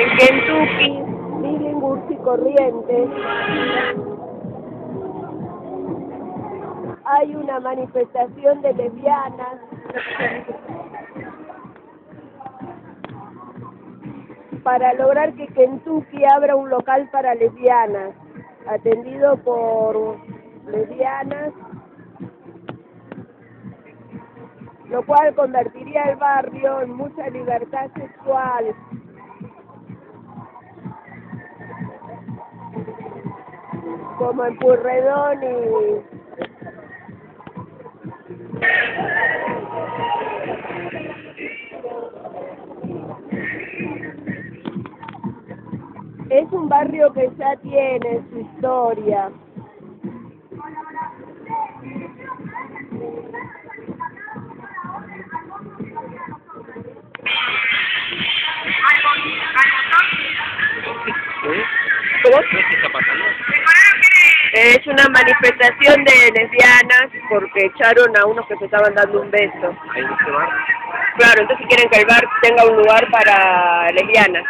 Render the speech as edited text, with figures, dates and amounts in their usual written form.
En Kentucky, Billinghurst y Corrientes, hay una manifestación de lesbianas para lograr que Kentucky abra un local para lesbianas, atendido por lesbianas, lo cual convertiría el barrio en mucha libertad sexual. Como en Purredón es un barrio que ya tiene su historia. ¿Cómo? ¿Qué está pasando? Es una manifestación de lesbianas porque echaron a unos que se estaban dando un beso. ¿Ahí en este bar? Claro, entonces quieren que el bar tenga un lugar para lesbianas.